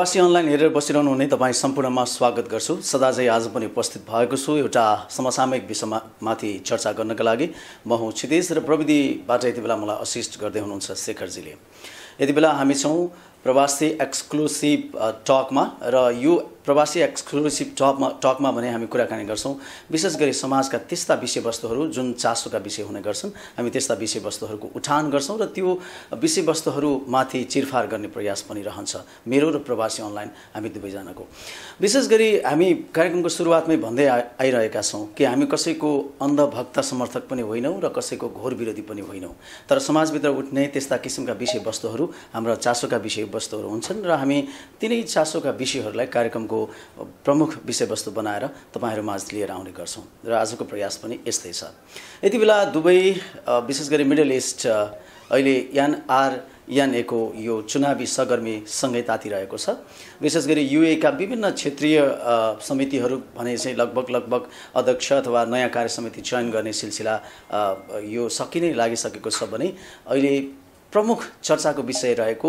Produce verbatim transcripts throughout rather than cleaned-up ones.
प्रवासी अनलाइन हेरेर बसिरहनु हुने तपाईँ सम्पूर्णमा स्वागत गर्छु। सदाझै आज पनि उपस्थित भएको छु एउटा समसामयिक विषयमा माथि चर्चा गर्नका लागि। म हुँ क्षितिज र प्रविधिबाट यति बेला मलाई असिस्ट गर्दै हुनुहुन्छ शेखरजीले। यति बेला हामी छौँ प्रवासी एक्सक्लुसिभ टकमा र यो प्रवासी एक्सक्लुसिभ टकमा टकमा भने हामी कुराकानी गर्छौँ विशेष गरी समाजका त्यस्ता विषयवस्तुहरू जुन चासोका विषय हुने गर्छन्। हामी त्यस्ता विषयवस्तुहरूको उठान गर्छौँ र त्यो विषयवस्तुहरूमाथि चिरफार गर्ने प्रयास पनि रहन्छ मेरो र प्रवासी अनलाइन हामी दुवैजनाको। विशेष गरी हामी कार्यक्रमको सुरुवातमै भन्दै आइरहेका छौँ कि हामी कसैको अन्धभक्त समर्थक पनि होइनौँ र कसैको घोर विरोधी पनि होइनौँ, तर समाजभित्र उठ्ने त्यस्ता किसिमका विषयवस्तुहरू हाम्रा चासोका विषयवस्तुहरू हुन्छन् र हामी तिनै चासोका विषयहरूलाई कार्यक्रमको प्रमुख विषयवस्तु बनाएर तपाईहरु माझ लिएर आउने गर्छौं र आजको प्रयास पनि यस्तै छ। यति बेला दुबई विशेष गरी मिडल इस्ट अहिले एनआरएनए को यो चुनावी सरगर्मी सँगै तातिरहेको छ। विशेष गरी युए का विभिन्न क्षेत्रीय समितिहरू भने चाहिँ लगभग लगभग अध्यक्ष अथवा नयाँ कार्य समिति चयन गर्ने सिलसिला यो सकिनै लागिसकेको छ भने अहिले प्रमुख चर्चाको विषय रहेको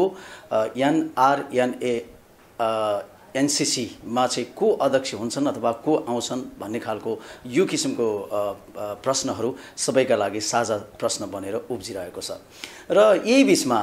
एनआरएनए एनसीसी मा चाहिँ को अध्यक्ष हुन्छन् अथवा को आउँछन् भन्ने खालको यो किसिमको प्रश्नहरू सबैका लागि साझा प्रश्न बनेर उब्जिरहेको छ। र यही बीचमा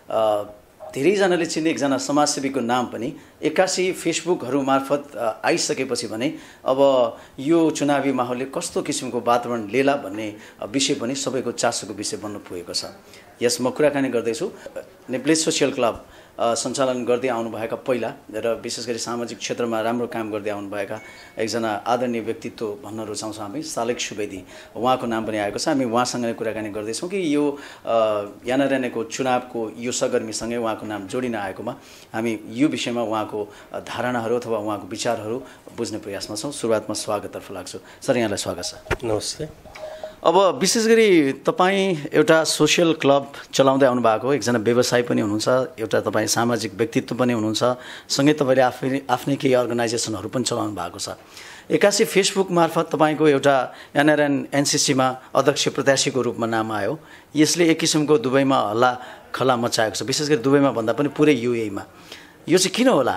धेरैजनाले चिन्ने एकजना समाजसेवीको नाम पनि एक्कासी फेसबुकहरू मार्फत आइसकेपछि भने अब यो चुनावी माहौलले कस्तो किसिमको वातावरण लिएला भन्ने विषय पनि सबैको चासोको विषय बन्न पुगेको छ। यस म कुराकानी गर्दैछु नेप्ले सोसियल क्लब सञ्चालन गर्दै आउनुभएका पहिला र विशेष गरी सामाजिक क्षेत्रमा राम्रो काम गर्दै आउनुभएका एकजना आदरणीय व्यक्तित्व भन्न रुचाउँछौँ हामी, सालेक सुवेदी। उहाँको नाम पनि आएको छ। हामी उहाँसँग नै कुराकानी गर्दैछौँ कि यो एनआरएनएको चुनावको यो सरगर्मीसँगै उहाँको नाम जोडिन आएकोमा हामी यो विषयमा उहाँको धारणाहरू अथवा उहाँको विचारहरू बुझ्ने प्रयासमा छौँ। सुरुवातमा स्वागततर्फ लाग्छु। सर, यहाँलाई स्वागत छ। नमस्ते। अब विशेष गरी तपाईँ एउटा सोसियल क्लब चलाउँदै आउनुभएको एकजना व्यवसायी पनि हुनुहुन्छ, एउटा तपाईँ सामाजिक व्यक्तित्व पनि हुनुहुन्छ, सँगै तपाईँले आफै आफ्नै केही अर्गनाइजेसनहरू पनि चलाउनु भएको छ। एक्कासी फेसबुक मार्फत तपाईँको एउटा एनआरएन एनसीसीमा अध्यक्ष प्रत्याशीको रूपमा नाम आयो। यसले एक किसिमको दुबईमा हल्ला खल्ला मचाएको छ, विशेष गरी दुबईमा भन्दा पनि पुरै युएईमा। यो चाहिँ किन होला?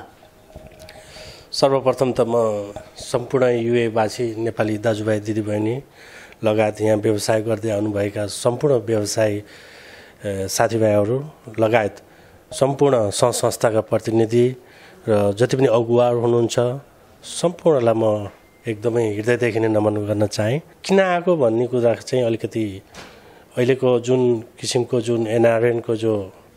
सर्वप्रथम त म सम्पूर्ण युएवासी नेपाली दाजुभाइ दिदीबहिनी लगायत यहाँ व्यवसाय गर्दै आउनुभएका सम्पूर्ण व्यवसायी साथीभाइहरू लगायत सम्पूर्ण सङ्घ संस्थाका प्रतिनिधि र जति पनि अगुवाहरू हुनुहुन्छ सम्पूर्णलाई म एकदमै हृदयदेखि नै नमन गर्न चाहेँ। किन आएको भन्ने कुरा चाहिँ अलिकति अहिलेको जुन किसिमको जुन एनआरएनको जो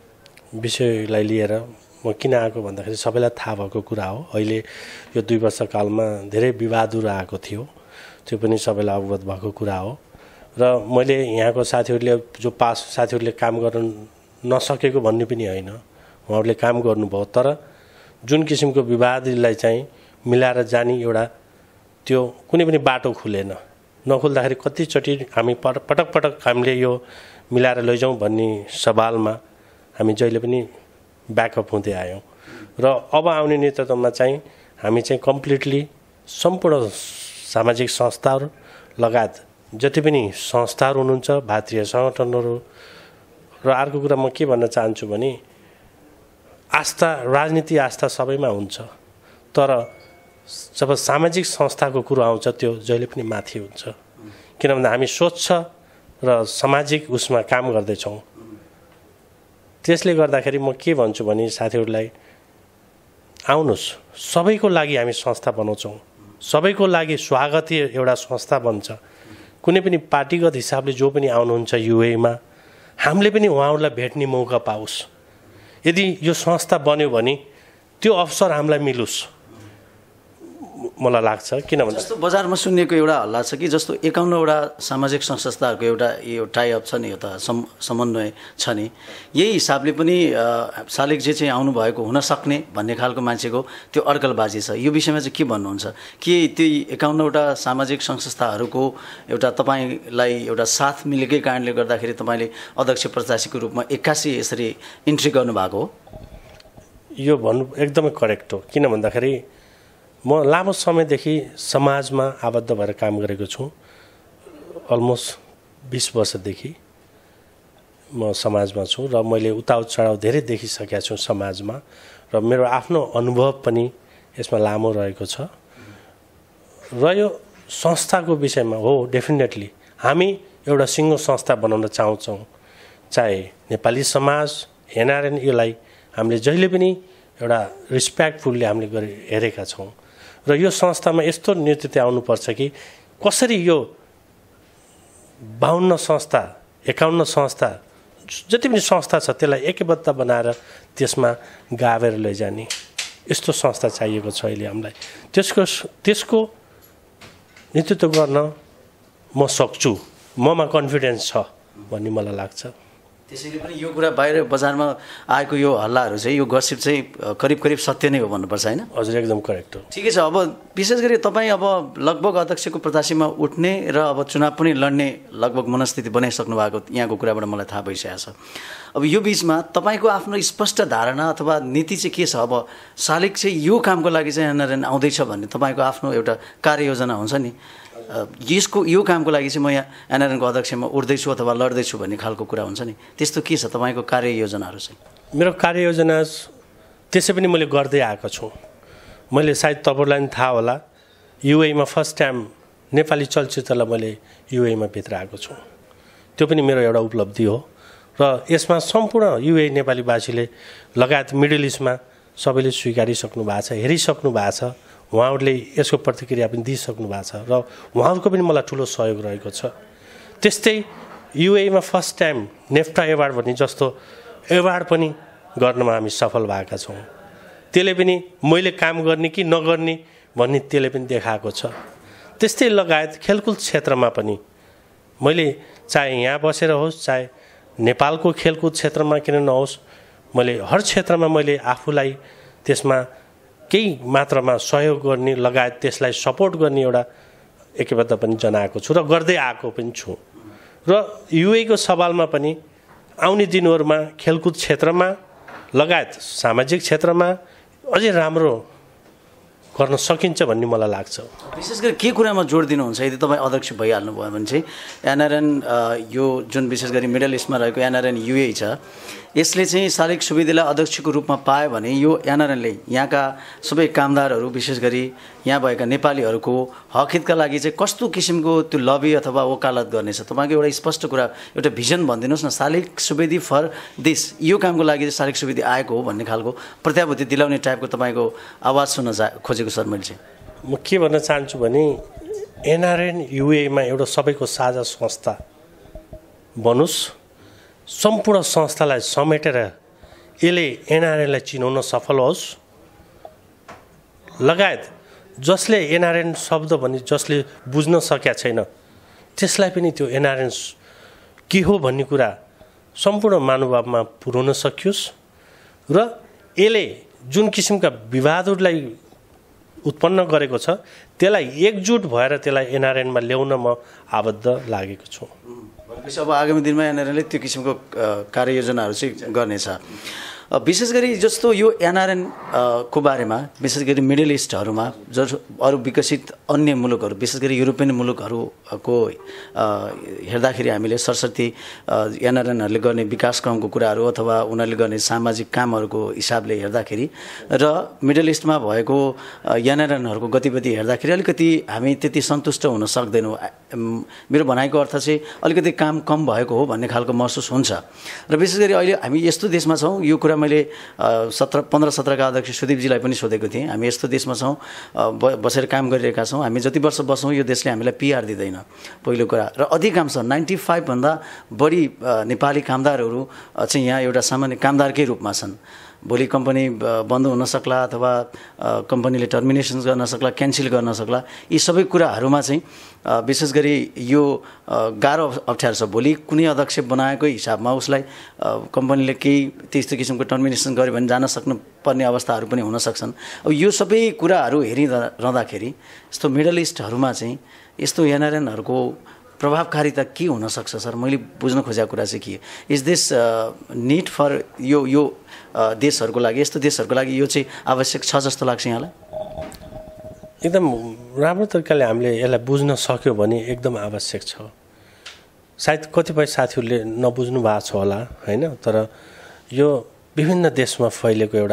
विषयलाई लिएर म किन आएको भन्दाखेरि सबैलाई थाहा भएको कुरा हो। अहिले यो दुई वर्षकालमा धेरै विवादहरू आएको थियो, त्यो पनि सबैलाई अवगत भएको कुरा हो। र मैले यहाँको साथीहरूले जो पास साथीहरूले काम गर्न नसकेको भन्ने पनि होइन, उहाँहरूले काम गर्नुभयो, तर जुन किसिमको विवादलाई चाहिँ मिलाएर जाने एउटा त्यो कुनै पनि बाटो खुलेन। नखुल्दाखेरि कतिचोटि हामी पटक पटक हामीले यो मिलाएर लैजाउँ भन्ने सवालमा हामी जहिले पनि ब्याकअप हुँदै आयौँ। र अब आउने नेतृत्वमा चाहिँ हामी चाहिँ कम्प्लिटली सम्पूर्ण सामाजिक संस्थाहरू लगायत जति पनि संस्थाहरू हुनुहुन्छ, भारतीय सङ्गठनहरू। र अर्को कुरा म के भन्न चाहन्छु भने आस्था, राजनीति आस्था सबैमा हुन्छ, तर जब सामाजिक संस्थाको कुरो आउँछ त्यो जहिले पनि माथि हुन्छ। किनभने हामी स्वच्छ र सामाजिक उसमा काम गर्दैछौँ। त्यसले गर्दाखेरि म के भन्छु भने साथीहरूलाई आउनुहोस्, सबैको लागि हामी संस्था बनाउँछौँ, सबैको लागि स्वागतीय एउटा संस्था बन्छ। कुनै पनि पार्टीगत हिसाबले जो पनि आउनुहुन्छ युएमा हामीले पनि उहाँहरूलाई भेट्ने मौका पाओस्। यदि यो संस्था बन्यो भने त्यो अवसर हामीलाई मिलोस् मलाई लाग्छ। किनभने जस्तो बजारमा सुन्नेको एउटा हल्ला छ कि जस्तो एकाउन्नवटा सामाजिक संस्थाहरूको एउटा यो टाइअप छ नि, एउटा सम समन्वय छ नि, यही हिसाबले पनि सालेकजी चाहिँ आउनुभएको हुनसक्ने भन्ने खालको मान्छेको त्यो अड्कलबाजी छ। यो विषयमा चाहिँ के भन्नुहुन्छ? के ती एकाउन्नवटा सामाजिक संस्थाहरूको एउटा तपाईँलाई एउटा साथ मिलेकै कारणले गर्दाखेरि तपाईँले अध्यक्ष प्रत्याशीको रूपमा एक्कासी यसरी इन्ट्री गर्नुभएको हो? यो भन्नु एकदमै करेक्ट हो। किन भन्दाखेरि म लामो समयदेखि समाजमा आबद्ध भएर काम गरेको छु। अलमोस्ट बीस वर्षदेखि म समाजमा छु र मैले उताउ चढाउ धेरै देखिसकेको छु समाजमा। र मेरो आफ्नो अनुभव पनि यसमा लामो रहेको छ। र यो संस्थाको विषयमा हो, डेफिनेटली हामी एउटा सिङ्गो संस्था बनाउन चाहन्छौँ। चाहे नेपाली समाज, एनआरएन, यसलाई हामीले जहिले पनि एउटा रिस्पेक्टफुल्ली हामीले गरे हेरेका छौँ। र यो संस्थामा यस्तो नेतृत्व आउनुपर्छ कि कसरी यो बाहन्न संस्था, एकाउन्न संस्था, जति पनि संस्था छ त्यसलाई एकबद्ध बनाएर त्यसमा गाभेर लैजाने यस्तो संस्था चाहिएको छ अहिले हामीलाई। त्यसको त्यसको नेतृत्व गर्न म सक्छु, ममा कन्फिडेन्स छ भन्ने मलाई लाग्छ। त्यसैले पनि यो कुरा बाहिर बजारमा आएको यो हल्लाहरू चाहिँ, यो गसिप चाहिँ करिब करिब सत्य नै हो भन्नुपर्छ, होइन? हजुर, एकदम करेक्ट हो। ठिकै छ। अब विशेष गरी तपाईँ अब लगभग अध्यक्षको प्रत्याशीमा उठ्ने र अब चुनाव पनि लड्ने लगभग मनस्थिति बनाइसक्नु भएको यहाँको कुराबाट मलाई थाहा भइसकेको छ। अब यो बिचमा तपाईँको आफ्नो स्पष्ट धारणा अथवा नीति चाहिँ के छ? अब शालिग चाहिँ यो कामको लागि चाहिँ एनआरएन आउँदैछ भन्ने तपाईँको आफ्नो एउटा कार्ययोजना हुन्छ नि, यसको यो कामको लागि चाहिँ म यहाँ एनआरएनको अध्यक्षमा उठ्दैछु अथवा लड्दैछु भन्ने खालको कुरा हुन्छ नि, त्यस्तो के छ तपाईँको कार्ययोजनाहरू चाहिँ? मेरो कार्ययोजना त्यसै पनि मैले गर्दै आएको छु। मैले सायद तपाईँलाई पनि थाहा होला, युएमा फर्स्ट टाइम नेपाली चलचित्रलाई मैले युएमा भित्र आएको छु। त्यो पनि मेरो एउटा उपलब्धि हो। र यसमा सम्पूर्ण युए नेपालीवासीले लगायत मिडल इस्टमा सबैले स्वीकारिसक्नु भएको छ, हेरिसक्नु भएको छ। उहाँहरूले यसको प्रतिक्रिया पनि दिइसक्नु भएको छ र उहाँहरूको पनि मलाई ठुलो सहयोग रहेको छ। त्यस्तै युएमा फर्स्ट टाइम नेफ्टा एवार्ड भन्ने जस्तो एवार्ड पनि गर्नमा हामी सफल भएका छौँ। त्यसले पनि मैले काम गर्ने कि नगर्ने भन्ने त्यसले पनि देखाएको छ। त्यस्तै लगायत खेलकुद क्षेत्रमा पनि मैले चाहे यहाँ बसेर होस्, चाहे नेपालको खेलकुद क्षेत्रमा किन नहोस्, मैले हर क्षेत्रमा मैले आफूलाई त्यसमा केही मात्रामा सहयोग गर्ने लगायत त्यसलाई सपोर्ट गर्ने एउटा एकबद्ध पनि जनाएको छु र गर्दै आएको पनि छु। र युएको सवालमा पनि आउने दिनहरूमा खेलकुद क्षेत्रमा लगायत सामाजिक क्षेत्रमा अझै राम्रो गर्न सकिन्छ भन्ने मलाई लाग्छ। विशेष गरी के कुरामा जोड दिनुहुन्छ? यदि तपाईँ अध्यक्ष भइहाल्नु भयो भने चाहिँ एनआरएन यो जुन विशेष गरी मिडल इस्टमा रहेको एनआरएन युए छ, यसले चाहिँ शालिग सुवेदीलाई अध्यक्षको रूपमा पायो भने यो एनआरएनले यहाँका सबै कामदारहरू विशेष गरी यहाँ भएका नेपालीहरूको हकहितका लागि चाहिँ कस्तो किसिमको त्यो लबी अथवा वकालत गर्नेछ? तपाईँको एउटा स्पष्ट कुरा, एउटा भिजन भनिदिनुहोस् न। शालिग सुवेदी फर दिस, यो कामको लागि चाहिँ शालिग सुवेदी आएको हो भन्ने खालको प्रत्याभूति दिलाउने टाइपको तपाईँको आवाज सुन्न जा खोजेको सर मैले चाहिँ। म के भन्न चाहन्छु भने एनआरएन युएमा एउटा सबैको साझा संस्था बनोस्, सम्पूर्ण संस्थालाई समेटेर यसले एनआरएनलाई चिनाउन सफल होस्, लगायत जसले एनआरएन शब्द भन्ने जसले बुझ्न सकेका छैन त्यसलाई पनि त्यो एनआरएन के हो भन्ने कुरा सम्पूर्ण महानुभावमा पुर्याउन सकियोस् र यसले जुन किसिमका विवादहरूलाई उत्पन्न गरेको छ त्यसलाई एकजुट भएर त्यसलाई एनआरएनमा ल्याउन म आबद्ध लागेको छु। भनेपछि अब आगामी दिनमा एनआरएनले त्यो किसिमको कार्ययोजनाहरू चाहिँ गर्नेछ। विशेष गरी जस्तो यो एनआरएन को बारेमा विशेष गरी मिडल इस्टहरूमा जो अरू विकसित अन्य मुलुकहरू विशेष गरी युरोपियन मुलुकहरूको हेर्दाखेरि हामीले सरस्वती एनआरएनहरूले गर्ने विकास क्रमको कुराहरू अथवा उनीहरूले गर्ने सामाजिक कामहरूको हिसाबले हेर्दाखेरि र मिडल इस्टमा भएको एनआरएनहरूको गतिविधि हेर्दाखेरि अलिकति हामी त्यति सन्तुष्ट हुन सक्दैनौँ। मेरो भनाइको अर्थ चाहिँ अलिकति काम कम भएको हो भन्ने खालको महसुस हुन्छ। र विशेष गरी अहिले हामी यस्तो देशमा छौँ, यो कुरा मैले सत्र पन्ध्र सत्रका अध्यक्ष सुदीपजीलाई पनि सोधेको थिएँ, हामी यस्तो देशमा छौँ, बसेर काम गरिरहेका छौँ, हामी जति वर्ष बसौँ यो देशले हामीलाई पिआर दिँदैन पहिलो कुरा। र अधिकांश नाइन्टी फाइभभन्दा बढी नेपाली कामदारहरू चाहिँ यहाँ एउटा सामान्य कामदारकै रूपमा छन्। भोलि कम्पनी बन्द हुन सक्ला अथवा कम्पनीले टर्मिनेसन गर्न सक्ला, क्यान्सल गर्न सक्ला, यी सबै कुराहरूमा चाहिँ विशेष गरी यो गाह्रो अप्ठ्यारो छ। भोलि कुनै अध्यक्ष बनाएकै हिसाबमा उसलाई कम्पनीले केही त्यस्तो किसिमको टर्मिनेसन गर्यो भने जान सक्नुपर्ने अवस्थाहरू पनि हुन सक्छन्। अब यो सबै कुराहरू हेरिरहँदाखेरि यस्तो मिडल इस्टहरूमा चाहिँ यस्तो एनआरएनहरूको प्रभावकारिता के हुनसक्छ सर? मैले बुझ्न खोजेको कुरा चाहिँ के इज दिस निड फर यो यो देशहरूको लागि, यस्तो देशहरूको लागि यो चाहिँ आवश्यक छ जस्तो लाग्छ यहाँलाई? एकदम राम्रो तरिकाले हामीले यसलाई बुझ्न सक्यो भने एकदम आवश्यक छ। सायद कतिपय साथीहरूले नबुझ्नु भएको छ होला, होइन? तर यो विभिन्न देशमा फैलेको एउटा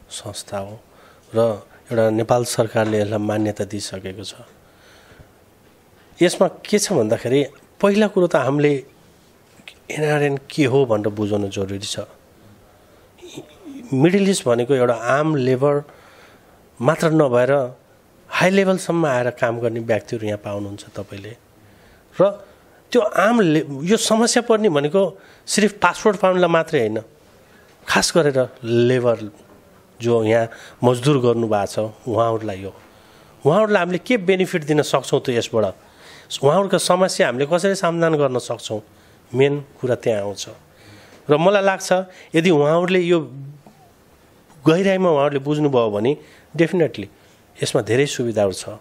संस्था हो र एउटा नेपाल सरकारले यसलाई मान्यता दिइसकेको छ। यसमा के छ भन्दाखेरि पहिला कुरो त हामीले एनआरएन के हो भनेर बुझाउन जरुरी छ। मिडल इस्ट भनेको एउटा आम लेबर मात्र नभएर हाई लेभलसम्म आएर काम गर्ने व्यक्तिहरू यहाँ पाउनुहुन्छ तपाईँले। र त्यो आम ले यो समस्या पर्ने भनेको सिर्फ पासपोर्ट पाउनलाई मात्रै होइन, खास गरेर लेबर जो यहाँ मजदुर गर्नुभएको छ उहाँहरूलाई हो। उहाँहरूलाई हामीले के बेनिफिट दिन सक्छौँ त यसबाट, उहाँहरूका समस्या हामीले कसरी समाधान गर्न सक्छौँ, मेन कुरा त्यहाँ आउँछ। र मलाई लाग्छ यदि उहाँहरूले यो गहिराइमा उहाँहरूले बुझ्नुभयो भने डेफिनेटली यसमा धेरै सुविधाहरू छ।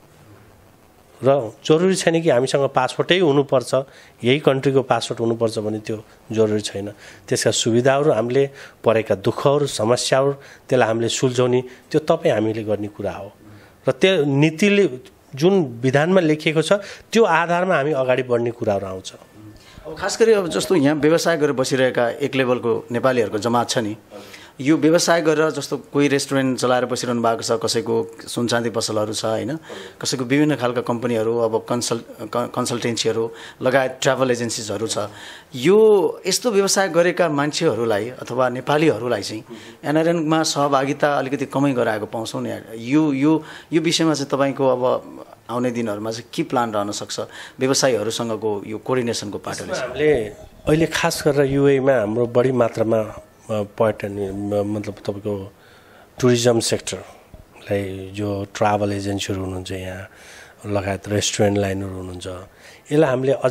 र जरुरी छैन कि हामीसँग पासपोर्टै हुनुपर्छ, यही कन्ट्रीको पासपोर्ट हुनुपर्छ भने त्यो जरुरी छैन। त्यसका सुविधाहरू, हामीले परेका दुःखहरू, समस्याहरू, त्यसलाई हामीले सुल्झाउने त्यो तपाईँ हामीले गर्ने कुरा हो। र त्यो नीतिले जुन विधानमा लेखिएको छ त्यो आधारमा हामी अगाडि बढ्ने कुराहरू आउँछ। अब खास गरी अब जस्तो यहाँ व्यवसाय गरेर बसिरहेका एक लेभलको नेपालीहरूको जमात छ नि, यो व्यवसाय गरेर जस्तो कोही रेस्टुरेन्ट चलाएर बसिरहनु भएको छ, कसैको सुनचाँदी पसलहरू छ होइन, कसैको विभिन्न खालका कम्पनीहरू, अब कन्सल्ट कन्सल्टेन्सीहरू लगायत ट्राभल एजेन्सिजहरू छ। यो यस्तो व्यवसाय गरेका मान्छेहरूलाई अथवा नेपालीहरूलाई चाहिँ एनआरएनमा सहभागिता अलिकति कमै गराएको पाउँछौँ नि। यो यो यो विषयमा चाहिँ तपाईँको अब आउने दिनहरूमा चाहिँ के प्लान रहन सक्छ व्यवसायीहरूसँगको यो कोअर्डिनेसनको पाटोले? हामीले अहिले खास गरेर युएमा हाम्रो बढी मात्रामा पर्यटन मतलब तपाईँको टुरिज्म सेक्टरलाई जो ट्राभल एजेन्सीहरू हुनुहुन्छ यहाँ लगायत रेस्टुरेन्ट लाइनहरू हुनुहुन्छ, यसलाई हामीले अझ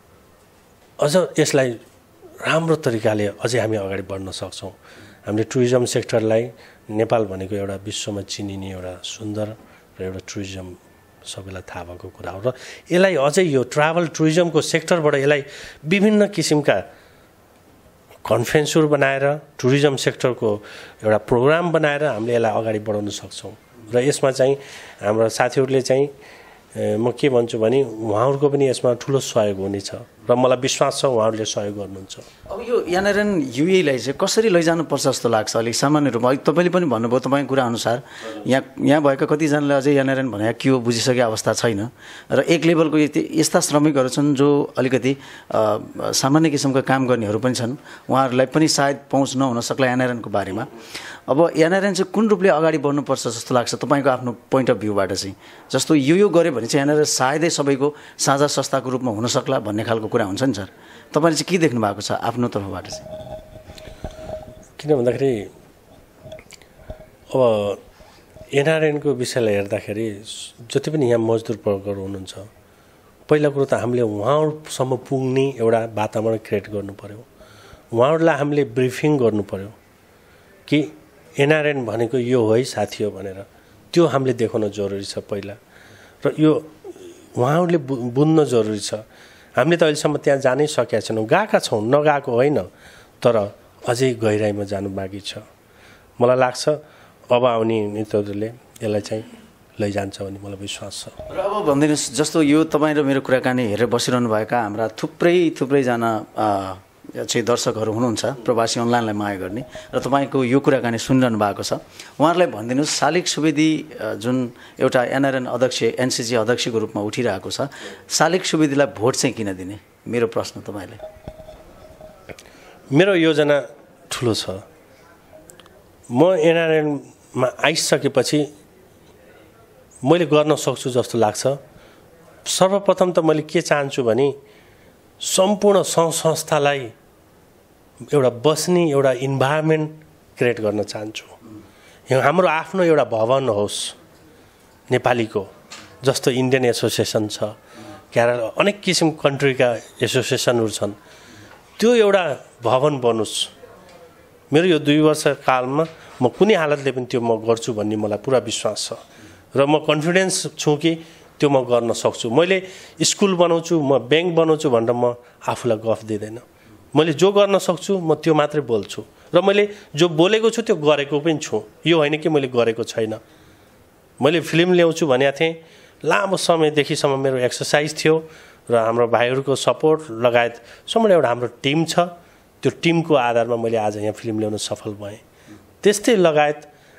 अझ यसलाई राम्रो तरिकाले अझै हामी अगाडि बढ्न सक्छौँ। हामीले टुरिज्म सेक्टरलाई, नेपाल भनेको एउटा विश्वमा चिनिने एउटा सुन्दर र एउटा टुरिज्म सबैलाई थाहा भएको कुरा हो। र यसलाई अझै यो ट्राभल टुरिज्मको सेक्टरबाट यसलाई विभिन्न किसिमका कन्फरेन्सहरू बनाएर टुरिज्म सेक्टरको एउटा प्रोग्राम बनाएर हामीले यसलाई अगाडि बढाउन सक्छौँ। र यसमा चाहिँ हाम्रो साथीहरूले चाहिँ म के भन्छु भने उहाँहरूको पनि यसमा ठुलो सहयोग हुनेछ र मलाई विश्वास छ उहाँहरूले सहयोग गर्नुहुन्छ। अब यो एनआरएन युएलाई चाहिँ कसरी लैजानुपर्छ जस्तो लाग्छ? अलिक सामान्य रूपमा तपाईँले पनि भन्नुभयो, तपाईँको कुरा अनुसार यहाँ यहाँ भएका कतिजनाले अझै एनआरएन भनेको के हो बुझिसकेको अवस्था छैन। र एक लेभलको यस्ता श्रमिकहरू छन् जो अलिकति सामान्य किसिमका काम गर्नेहरू पनि छन्, उहाँहरूलाई पनि सायद पहुँच नहुन सक्ला एनआरएनको बारेमा। अब एनआरएन चाहिँ कुन रूपले अगाडि बढ्नुपर्छ जस्तो लाग्छ तपाईँको आफ्नो पोइन्ट अफ भ्यूबाट चाहिँ? जस्तो यो यो गऱ्यो भने चाहिँ एनआरएन सायदै सबैको साझा संस्थाको रूपमा हुन सक्ला भन्ने खालको कुरा हुन्छ नि सर। तपाईँले चाहिँ के देख्नु भएको छ आफ्नो तर्फबाट चाहिँ? किन भन्दाखेरि अब एनआरएनको विषयलाई हेर्दाखेरि जति पनि यहाँ मजदुर वर्गहरू हुनुहुन्छ, पहिला कुरो त हामीले उहाँहरूसम्म पुग्ने एउटा वातावरण क्रिएट गर्नु पर्यो। उहाँहरूलाई हामीले ब्रिफिङ गर्नु पर्यो कि एनआरएन भनेको यो हो है साथी हो भनेर, त्यो हामीले देखाउन जरुरी छ पहिला। र यो उहाँहरूले बुझ्न जरुरी छ। हामीले त अहिलेसम्म त्यहाँ जानै सकेका छैनौँ, गएका छौँ, नगएको होइन, तर अझै गहिराइमा जानु बाँकी छ। मलाई लाग्छ अब आउने नेताहरूले यसलाई चाहिँ लैजान्छ भन्ने मलाई विश्वास छ। र अब भनिदिनुहोस्, जस्तो यो तपाईँ र मेरो कुराकानी हेरेर बसिरहनु भएका हाम्रा थुप्रै थुप्रैजना चाहिँ दर्शकहरू हुनुहुन्छ, प्रवासी अनलाइनलाई माया गर्ने, र तपाईँको यो कुराकानी सुनिरहनु भएको छ। उहाँहरूलाई भनिदिनुहोस्, शालिक सुवेदी जुन एउटा एनआरएन अध्यक्ष एनसिजी अध्यक्षको रूपमा उठिरहेको छ, शालिक सुवेदीलाई भोट चाहिँ किन दिने? मेरो प्रश्न तपाईँलाई। मेरो योजना ठुलो छ। म एनआरएनमा आइसकेपछि मैले गर्न सक्छु जस्तो लाग्छ। सर्वप्रथम त मैले के चाहन्छु भने सम्पूर्ण सङ्घ संस्थालाई एउटा बस्ने एउटा इन्भाइरोमेन्ट क्रिएट गर्न चाहन्छु। हाम्रो आफ्नो एउटा भवन होस् नेपालीको, जस्तो इन्डियन एसोसिएसन छ, क्यानाडा अनेक किसिम कन्ट्रीका एसोसिएसनहरू छन्, त्यो एउटा भवन बनोस्। मेरो यो दुई वर्ष कालमा म कुनै हालतले पनि त्यो म गर्छु भन्ने मलाई पुरा विश्वास छ र म कन्फिडेन्स छु कि त्यो म गर्न सक्छु। मैले स्कुल बनाउँछु, म ब्याङ्क बनाउँछु भनेर म आफूलाई गफ दिँदैन। मैले जो गर्न सक्छु म त्यो मात्रै बोल्छु र मैले जो बोलेको छु त्यो गरेको पनि छु। यो होइन कि मैले गरेको छैन। मैले फिल्म ल्याउँछु भनेको थिएँ, लामो समयदेखिसम्म मेरो एक्सर्साइज थियो र हाम्रो भाइहरूको सपोर्ट लगायत सम्पूर्ण एउटा हाम्रो टिम छ। त्यो टिमको आधारमा मैले आज यहाँ फिल्म ल्याउन सफल भएँ। त्यस्तै लगायत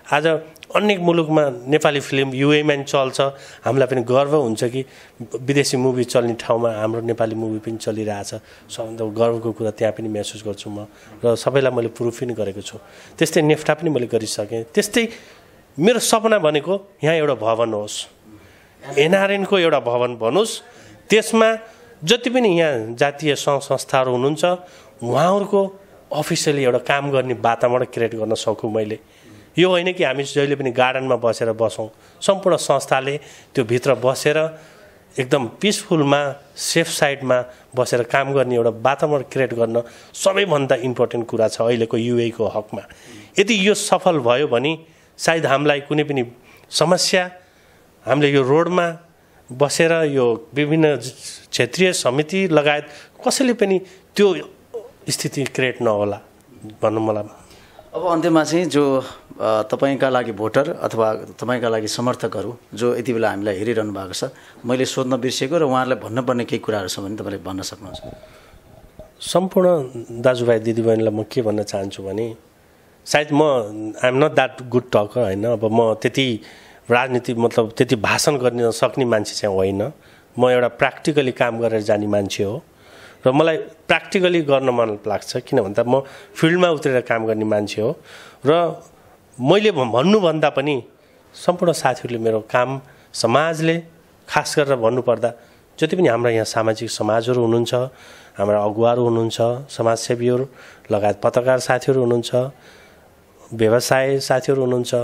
आज अनेक मुलुकमा नेपाली फिल्म युएमा पनि चल्छ, हामीलाई पनि गर्व हुन्छ कि विदेशी मुभी चल्ने ठाउँमा हाम्रो नेपाली मुभी पनि चलिरहेछ। सबभन्दा गर्वको कुरा त्यहाँ पनि महसुस गर्छु म, र सबैलाई मैले प्रुफ पनि गरेको छु। त्यस्तै नेफ्टा पनि मैले गरिसकेँ। त्यस्तै मेरो सपना भनेको यहाँ एउटा भवन होस्, एनआरएनको एउटा भवन बनोस्, त्यसमा जति पनि यहाँ जातीय सङ्घ संस्थाहरू हुनुहुन्छ उहाँहरूको अफिसियली एउटा काम गर्ने वातावरण क्रिएट गर्न सकूँ मैले। यो होइन कि हामी जहिले पनि गार्डनमा बसेर बसौँ, सम्पूर्ण संस्थाले त्यो भित्र बसेर एकदम पिसफुलमा सेफ साइडमा बसेर काम गर्ने एउटा वातावरण क्रिएट गर्न सबैभन्दा इम्पोर्टेन्ट कुरा छ अहिलेको युएको हकमा। यदि यो सफल भयो भने सायद हामीलाई कुनै पनि समस्या हामीले यो रोडमा बसेर यो विभिन्न क्षेत्रीय समिति लगायत कसैले पनि त्यो स्थिति क्रिएट नहोला भन्नु मलाई। अब अन्त्यमा चाहिँ जो तपाईँका लागि भोटर अथवा तपाईँका लागि समर्थकहरू जो यति बेला हामीलाई हेरिरहनु भएको छ, मैले सोध्न बिर्सेको र उहाँहरूलाई भन्नुपर्ने केही कुराहरू छ भने तपाईँले भन्न सक्नुहुन्छ। सम्पूर्ण दाजुभाइ दिदीबहिनीलाई म के भन्न चाहन्छु भने सायद म I'm not that good talker होइन, अब म त्यति राजनीति मतलब त्यति भाषण गर्न सक्ने मान्छे चाहिँ होइन। म एउटा प्र्याक्टिकली काम गरेर जाने मान्छे हो र मलाई प्र्याक्टिकली गर्न मन लाग्छ, किन भन्दा म फिल्डमा उत्रेर काम गर्ने मान्छे हो। र मैले भन्नुभन्दा पनि सम्पूर्ण साथीहरूले मेरो काम समाजले खास गरेर भन्नुपर्दा जति पनि हाम्रा यहाँ सामाजिक समाजहरू हुनुहुन्छ, हाम्रा अगुवाहरू हुनुहुन्छ, समाजसेवीहरू लगायत पत्रकार साथीहरू हुनुहुन्छ, व्यवसाय साथीहरू हुनुहुन्छ,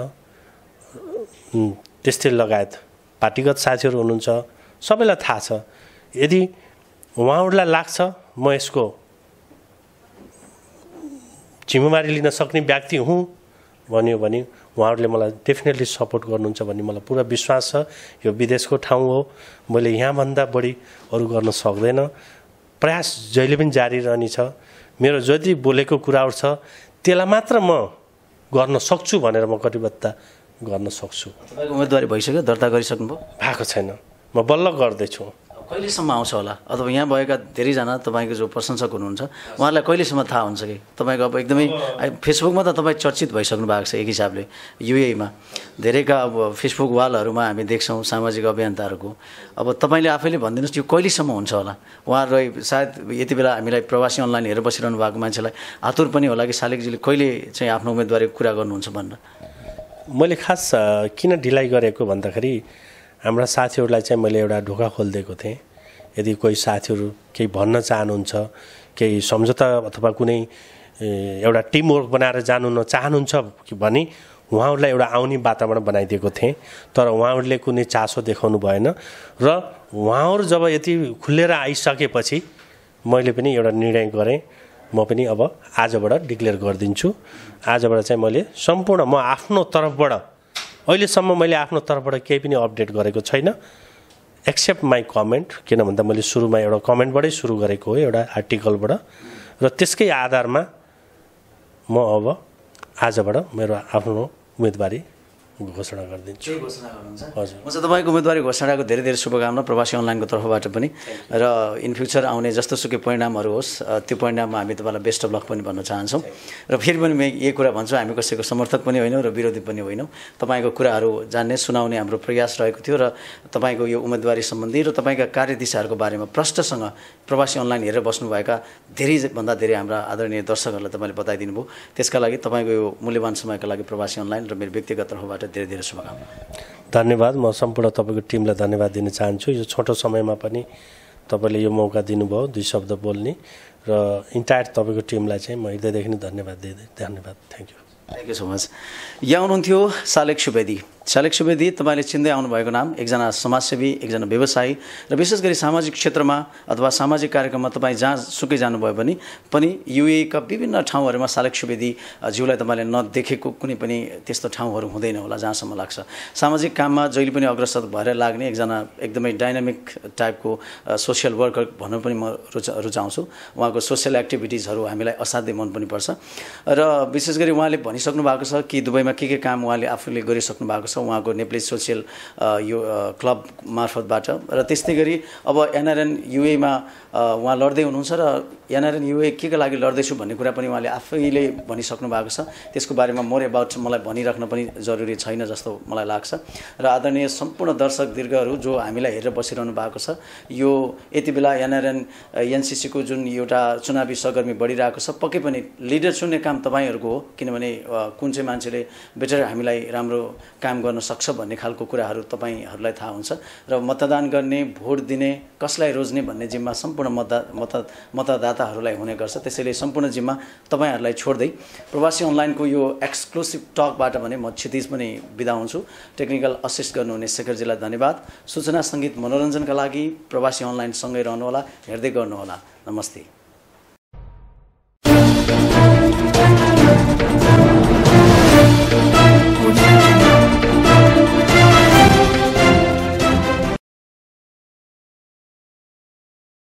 त्यस्तै लगायत पार्टीगत साथीहरू हुनुहुन्छ, सबैलाई थाहा छ। यदि उहाँहरूलाई लाग्छ म यसको जिम्मेवारी लिन सक्ने व्यक्ति हुँ भन्यो भने उहाँहरूले मलाई डेफिनेटली सपोर्ट गर्नुहुन्छ भन्ने मलाई पुरा विश्वास छ। यो विदेशको ठाउँ हो, मैले यहाँभन्दा बढी अरू गर्न सक्दैन। प्रयास जहिले पनि जारी रहनेछ। मेरो जति बोलेको कुराहरू छ त्यसलाई मात्र म गर्न सक्छु भनेर म कटिबद्धता गर्न सक्छु। तपाईँको उम्मेदवारी भइसक्यो, दर्ता गरिसक्नुभयो? भएको छैन, म बल्ल गर्दैछु। कहिलेसम्म आउँछ होला? अथवा यहाँ भएका धेरैजना तपाईँको जो प्रशंसक हुनुहुन्छ उहाँहरूलाई कहिलेसम्म थाहा हुन्छ कि तपाईँको अब एकदमै फेसबुकमा त तपाईँ चर्चित भइसक्नु भएको छ एक हिसाबले युएमा, धेरैका अब फेसबुक वालहरूमा हामी देख्छौँ सामाजिक अभियन्ताहरूको। अब तपाईँले आफैले भनिदिनुहोस् यो कहिलेसम्म हुन्छ होला? उहाँहरू सायद यति बेला हामीलाई प्रवासी अनलाइन हेरेर बसिरहनु भएको मान्छेलाई आतुर पनि होला कि शालिगजीले कहिले चाहिँ आफ्नो उम्मेदवारीको कुरा गर्नुहुन्छ भनेर। मैले खास किन ढिलाइ गरेको भन्दाखेरि हाम्रा साथीहरूलाई चाहिँ मैले एउटा ढोका खोलिदिएको थिएँ। यदि कोही साथीहरू केही भन्न चाहनुहुन्छ, केही सम्झौता अथवा कुनै एउटा टिमवर्क बनाएर जानु न चाहनुहुन्छ भने उहाँहरूलाई एउटा आउने वातावरण बनाइदिएको थिएँ। तर उहाँहरूले कुनै चासो देखाउनु भएन र उहाँहरू जब यति खुलेर आइसकेपछि मैले पनि एउटा निर्णय गरेँ, म पनि अब आजबाट डिक्लेयर गरिदिन्छु। आजबाट चाहिँ मैले सम्पूर्ण म आफ्नो तर्फबाट अहिलेसम्म मैले आफ्नो तर्फबाट केही पनि अपडेट गरेको छैन एक्सेप्ट माई कमेन्ट, किन भन्दा मैले सुरुमा एउटा कमेन्टबाटै सुरु गरेको हो, एउटा आर्टिकलबाट, र त्यसकै आधारमा म अब आजबाट मेरो आफ्नो उम्मेदवारी घोषणा गरिदिन्छु। घोषणा गर्नुहुन्छ? हजुर। म चाहिँ तपाईँको उम्मेदवारी घोषणाको धेरै धेरै शुभकामना प्रवासी अनलाइनको तर्फबाट पनि, र इन फ्युचर आउने जस्तोसुकै परिणामहरू होस् त्यो परिणाममा हामी तपाईँलाई बेस्ट अफ लक पनि भन्न चाहन्छौँ। र फेरि पनि म यही कुरा भन्छु, हामी कसैको समर्थक पनि होइनौँ र विरोधी पनि होइनौँ। तपाईँको कुराहरू जान्ने सुनाउने हाम्रो प्रयास रहेको थियो र तपाईँको यो उम्मेदवारी सम्बन्धी र तपाईँका कार्यदिशाहरूको बारेमा प्रष्टसँग प्रवासी अनलाइन हेरेर बस्नुभएका धेरैभन्दा धेरै हाम्रा आदरणीय दर्शकहरूलाई तपाईँले बताइदिनु भयो। त्यसका लागि तपाईँको यो मूल्यवान समयका लागि प्रवासी अनलाइन र मेरो व्यक्तिगत तर्फबाट धेरै धेरै शुभकामना। धन्यवाद। म सम्पूर्ण तपाईँको टिमलाई धन्यवाद दिन चाहन्छु। यो छोटो समयमा पनि तपाईँले यो मौका दिनुभयो दुई शब्द बोल्ने, र इन्टायर तपाईँको टिमलाई चाहिँ म हृदयदेखि नै धन्यवाद दिँदै धन्यवाद। Thank you. Thank you so much. यहाँ हुनुहुन्थ्यो शालिग सुवेदी। शालिग सुवेदी तपाईँले चिन्दै आउनुभएको नाम, एकजना समाजसेवी, एकजना व्यवसायी, र विशेष गरी सामाजिक क्षेत्रमा अथवा सामाजिक कार्यक्रममा तपाईँ जहाँ सुकै जानुभयो भने पनि युएका विभिन्न ठाउँहरूमा शालिग सुवेदी ज्यूलाई तपाईँले नदेखेको कुनै पनि त्यस्तो ठाउँहरू हुँदैन होला जहाँसम्म लाग्छ। सामाजिक काममा जहिले पनि अग्रसर भएर लाग्ने एकजना एकदमै डाइनामिक टाइपको सोसियल वर्कर भन्न पनि म रुचा रुचाउँछु। उहाँको सोसियल एक्टिभिटिजहरू हामीलाई असाध्यै मन पनि पर्छ, र विशेष गरी उहाँले भनिसक्नु भएको छ कि दुबईमा के के काम उहाँले आफूले गरिसक्नु भएको छ उहाँको नेप्ली सोसियल यो क्लब मार्फतबाट। र त्यस्तै गरी अब एनआरएन युएमा उहाँ लड्दै हुनुहुन्छ र एनआरएन युए के का लागि लड्दैछु भन्ने कुरा पनि उहाँले आफैले भनिसक्नु भएको छ। त्यसको बारेमा मोर एबाउट मलाई भनिराख्न पनि जरुरी छैन जस्तो मलाई लाग्छ। र आदरणीय सम्पूर्ण दर्शक दीर्घहरू जो हामीलाई हेरेर बसिरहनु भएको छ, यो यति बेला एनआरएन एनसिसीको जुन एउटा चुनावी सरगर्मी बढिरहेको छ, पक्कै पनि लिडर चुन्ने काम तपाईँहरूको हो। किनभने कुन चाहिँ मान्छेले बेटर हामीलाई राम्रो काम गर्न सक्छ भन्ने खालको कुराहरू तपाईँहरूलाई थाहा हुन्छ। र मतदान गर्ने, भोट दिने, कसलाई रोज्ने भन्ने जिम्मा सम्पूर्ण मतदा मत मतदाताहरूलाई हुने गर्छ। त्यसैले सम्पूर्ण जिम्मा तपाईँहरूलाई छोड्दै प्रवासी अनलाइनको यो एक्सक्लुसिभ टकबाट भने म क्षितिज पनि बिदा हुन्छु। टेक्निकल असिस्ट गर्नुहुने शेखरजीलाई धन्यवाद। सूचना, सङ्गीत, मनोरञ्जनका लागि प्रवासी अनलाइन सँगै रहनुहोला, हेर्दै गर्नुहोला। नमस्ते।